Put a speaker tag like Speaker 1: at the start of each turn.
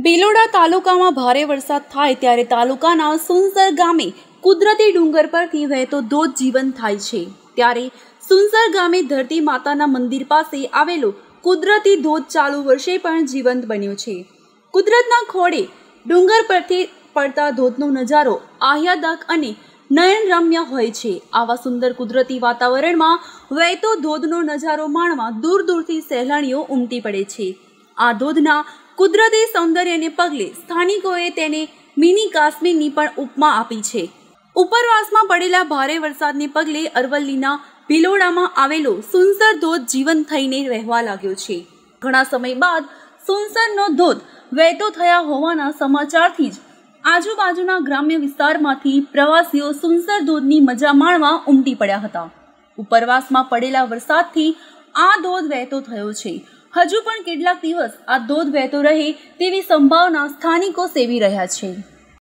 Speaker 1: ભિલોડા તાલુકામાં ભારે વરસાદ થાય ત્યારે તાલુકાના સુનસર ગામે કુદરતી ડુંગર પરથી વહેતો ધોધ જીવંત થાય છે। ત્યારે સુનસર ગામે ધરતી માતાના મંદિર પાસે આવેલો કુદરતી ધોધ ચાલુ વર્ષે પણ જીવંત બન્યો છે। કુદરતના ખોળે ડુંગર પરથી પડતા ધોધનો નજારો આહ્લાદક અને નયનરમ્ય હોય છે। આવા સુંદર કુદરતી વાતાવરણમાં વહેતો ધોધનો નજારો માણવા દૂર દૂરથી સહેલાણીઓ ઉમટી પડે છે। આ ધોધના કુદરતી સૌંદર્યને પગલે સ્થાનિકોએ તેને મિની કાશ્મીરની પણ ઉપમા આપી છે। ઉપરવાસમાં પડેલા ભારે વરસાદને પગલે અરવલ્લીના ભિલોડામાં આવેલો સુનસર ધોધ જીવંત થઈને વહેવા લાગ્યો છે। ઘણા સમય બાદ સુનસરનો ધોધ વહેતો થયા હોવાના સમાચારથી જ આજુબાજુના ગ્રામ્ય વિસ્તારમાંથી પ્રવાસીઓ સુનસર ધોધની મજા માણવા ઉમટી પડ્યા હતા। ઉપરવાસમાં પડેલા વરસાદથી આ ધોધ વહેતો થયો છે। હજુ પણ કેટલાક દિવસ આ ધોધ વહેતો રહે તેવી સંભાવના સ્થાનિકો સેવી રહ્યા છે।